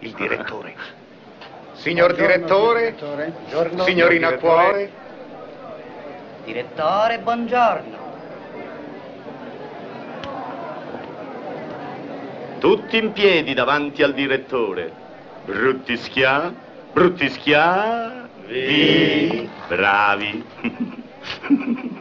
il direttore. Signor direttore, Buongiorno. signorina Cuore. Direttore, buongiorno. Tutti in piedi davanti al direttore. Brutti schià, brutti schià. Bravi.